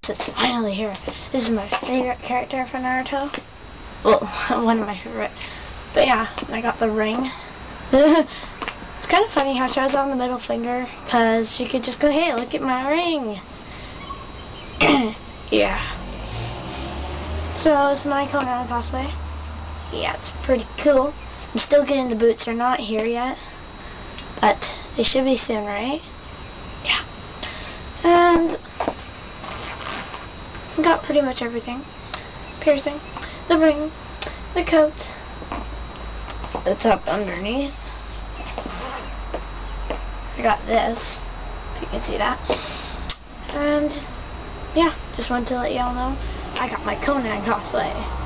It's finally here. This is my favorite character from Naruto. Well, one of my favorite. But yeah, I got the ring. It's kind of funny how she has it on the middle finger, because she could just go, hey, look at my ring. Yeah. So, it's my Conan cosplay. Yeah, it's pretty cool. I'm still getting the boots. They're not here yet. But they should be soon, right? Yeah. And I got pretty much everything. Piercing, the ring, the coat. It's up underneath. I got this, if you can see that. And yeah, just wanted to let y'all know I got my Conan cosplay.